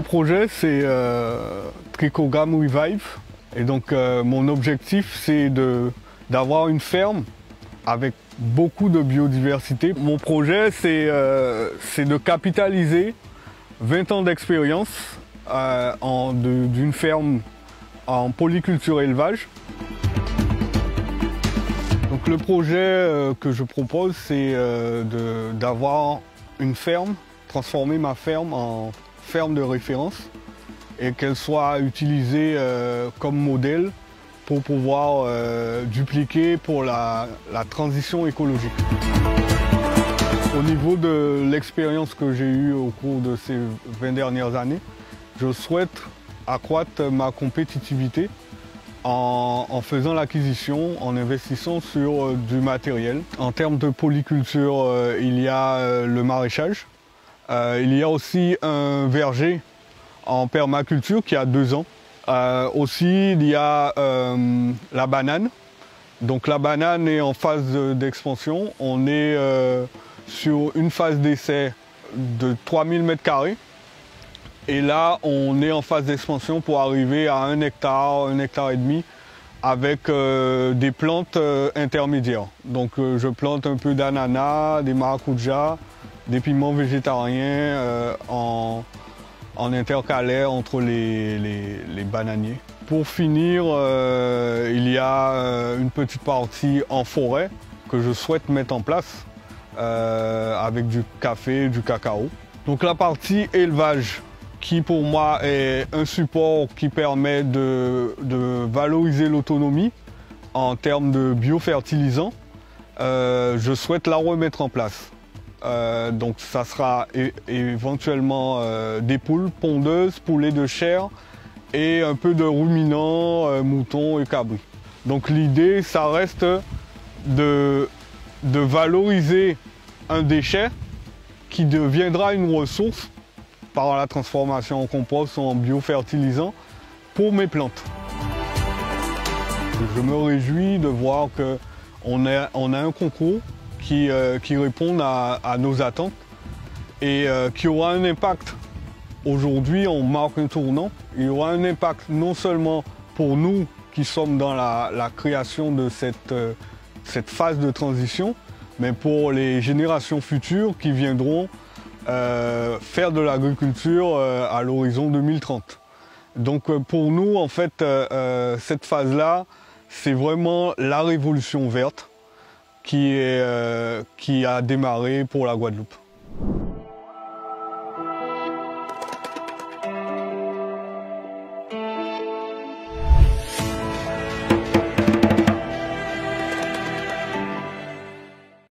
projet, c'est Trichogam Revive. Et donc, mon objectif, c'est d'avoir une ferme avec beaucoup de biodiversité. Mon projet, c'est de capitaliser 20 ans d'expérience d'une ferme en polyculture élevage. Donc, le projet que je propose, c'est d'avoir une ferme, transformer ma ferme en ferme de référence et qu'elle soit utilisée comme modèle pour pouvoir dupliquer pour la transition écologique. Au niveau de l'expérience que j'ai eue au cours de ces 20 dernières années, je souhaite accroître ma compétitivité en faisant l'acquisition, en investissant sur du matériel. En termes de polyculture, il y a le maraîchage. Il y a aussi un verger en permaculture qui a 2 ans. Aussi, il y a la banane. Donc la banane est en phase d'expansion. On est sur une phase d'essai de 3000 m². Et là, on est en phase d'expansion pour arriver à 1 hectare, 1,5 hectare avec des plantes intermédiaires. Donc je plante un peu d'ananas, des maracujas, des piments végétariens en intercalaire entre les bananiers. Pour finir, il y a une petite partie en forêt que je souhaite mettre en place avec du café, du cacao. Donc la partie élevage, qui pour moi est un support qui permet de valoriser l'autonomie en termes de biofertilisants, je souhaite la remettre en place. Donc ça sera éventuellement des poules pondeuses, poulets de chair et un peu de ruminants, moutons et cabris. Donc l'idée, ça reste de valoriser un déchet qui deviendra une ressource par la transformation en compost ou en biofertilisant pour mes plantes. Je me réjouis de voir qu'on a un concours qui répond à nos attentes et qui aura un impact. Aujourd'hui, on marque un tournant. Il y aura un impact non seulement pour nous qui sommes dans la création de cette phase de transition, mais pour les générations futures qui viendront faire de l'agriculture à l'horizon 2030. Donc pour nous, en fait, cette phase-là, c'est vraiment la révolution verte qui a démarré pour la Guadeloupe.